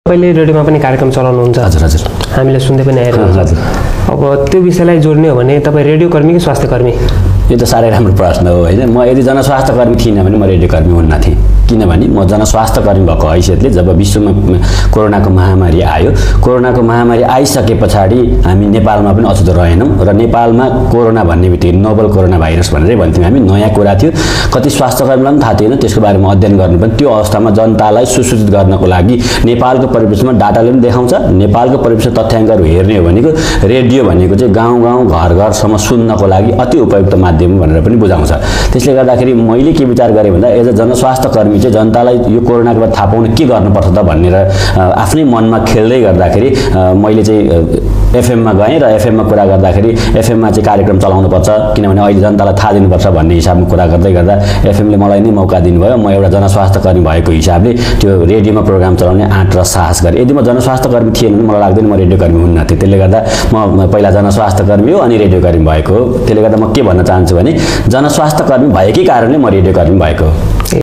तपाईँले रेडियोमा पनि कार्यक्रम चलाउनुहुन्छ। हजुर हजुर हामीले सुन्दै पनि आइरहेको हजुर। अब त्यो विषयलाई जोड्ने हो भने तपाईँ रेडियोकर्मी कि स्वास्थ्यकर्मी? यो त साह्रै राम्रो प्रश्न हो होइन। म यदि जनस्वास्थ्यकर्मी थिइनँ भने म रेडियोकर्मी हुन्न थिएँ। किनभने म जनस्वास्थ्यकर्मी भएको हैसियतले जब विश्वमा कोरोनाको महामारी आयो, कोरोनाको महामारी आइसके पछाडि हामी नेपालमा पनि अछुतो रहेनौँ र नेपालमा कोरोना भन्ने बित्तिकै नोभल कोरोना भाइरस भनेरै भन्थ्यौँ हामी। नयाँ कुरा थियो, कति स्वास्थ्यकर्मीलाई पनि थाहा थिएन, त्यसको बारेमा अध्ययन गर्नुपर्ने। त्यो अवस्थामा जनतालाई सुसूचित गर्नको लागि नेपालको परिवेशमा डाटाले पनि देखाउँछ, नेपालको परिवेशमा तथ्याङ्कहरू हेर्ने हो भनेको रेडियो भनेको चाहिँ गाउँ गाउँ घर घरसम्म सुन्नको लागि अति उपयुक्त माध्यम भनेर पनि बुझाउँछ। त्यसले गर्दाखेरि मैले के विचार गरेँ भन्दा एज अ जनस्वास्थ्यकर्मी चाहिँ जनतालाई यो कोरोनाको बाद थाहा पाउन के गर्नुपर्छ त भनेर आफ्नै मनमा खेल्दै गर्दाखेरि मैले चाहिँ एफएममा गएँ र एफएममा कुरा गर्दाखेरि एफएममा चाहिँ कार्यक्रम चलाउनुपर्छ, किनभने अहिले जनतालाई थाहा दिनुपर्छ भन्ने हिसाबमा कुरा गर्दै गर्दा एफएमले मलाई नै मौका दिनुभयो। म एउटा जनस्वास्थ्यकर्मी भएको हिसाबले त्यो रेडियोमा प्रोग्राम चलाउने आँट र साहस गरेँ। यदि म जनस्वास्थ्यकर्मी थिएन भने मलाई लाग्दैन म रेडियोकर्मी हुन्न थिएँ। त्यसले गर्दा म पहिला जनस्वास्थ्यकर्मी हो अनि रेडियोकर्मी भएको हो। त्यसले गर्दा म के भन्न चाहन्छु भने जनस्वास्थ्यकर्मी भएकै कारणले म रेडियोकर्मी भएको हो।